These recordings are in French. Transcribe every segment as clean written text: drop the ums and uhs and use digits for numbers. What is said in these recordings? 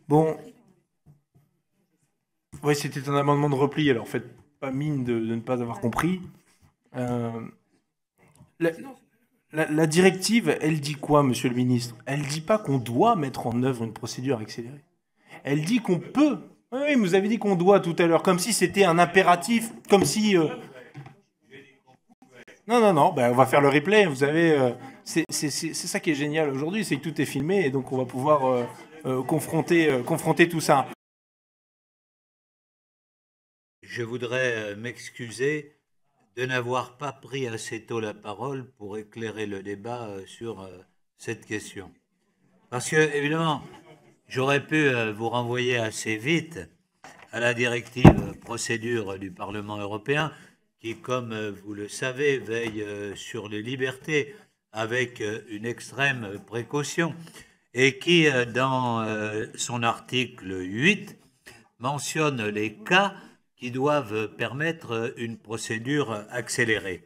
Bon, ouais, c'était un amendement de repli, alors faites pas mine de ne pas avoir compris. Euh, la, la directive, elle dit quoi, monsieur le ministre? Elle dit pas qu'on doit mettre en œuvre une procédure accélérée. Elle dit qu'on peut. Oui, oui, vous avez dit qu'on doit tout à l'heure, comme si c'était un impératif, comme si... Non, non, non, ben, on va faire le replay, vous savez, c'est ça qui est génial aujourd'hui, c'est que tout est filmé, et donc on va pouvoir confronter tout ça. Je voudrais m'excuser de n'avoir pas pris assez tôt la parole pour éclairer le débat sur cette question. Parce que, évidemment, j'aurais pu vous renvoyer assez vite à la directive procédure du Parlement européen qui, comme vous le savez, veille sur les libertés avec une extrême précaution et qui, dans son article 8, mentionne les cas qui doivent permettre une procédure accélérée.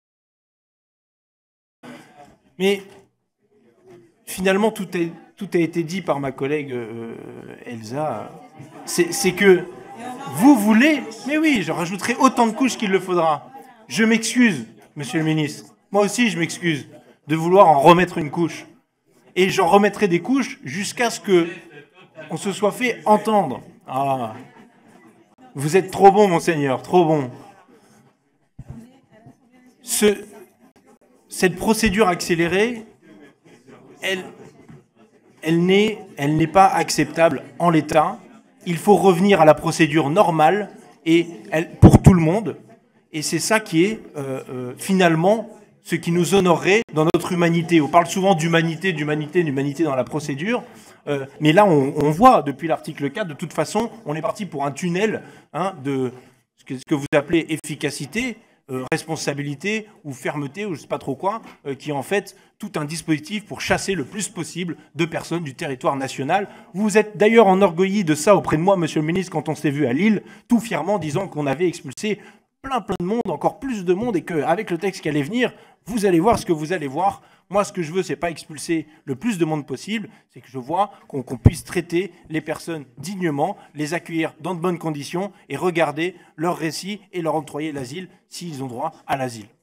Mais finalement, tout a été dit par ma collègue Elsa. C'est que vous voulez, mais oui, je rajouterai autant de couches qu'il le faudra. Je m'excuse, monsieur le ministre. Moi aussi, je m'excuse de vouloir en remettre une couche. Et j'en remettrai des couches jusqu'à ce que on se soit fait entendre. Ah, vous êtes trop bon, monseigneur, trop bon. Cette procédure accélérée, elle n'est pas acceptable en l'état. Il faut revenir à la procédure normale et pour tout le monde. Et c'est ça qui est finalement ce qui nous honorerait dans notre humanité. On parle souvent d'humanité dans la procédure. Mais là, on voit depuis l'article 4, de toute façon, on est parti pour un tunnel de ce que vous appelez efficacité, responsabilité ou fermeté, ou je ne sais pas trop quoi, qui est en fait tout un dispositif pour chasser le plus possible de personnes du territoire national. Vous êtes d'ailleurs enorgueilli de ça auprès de moi, monsieur le ministre, quand on s'est vu à Lille, tout fièrement disant qu'on avait expulsé plein de monde, encore plus de monde, et qu'avec le texte qui allait venir, vous allez voir ce que vous allez voir. Moi, ce que je veux, c'est pas expulser le plus de monde possible, c'est que je vois qu'on puisse traiter les personnes dignement, les accueillir dans de bonnes conditions et regarder leur récit et leur octroyer l'asile s'ils ont droit à l'asile.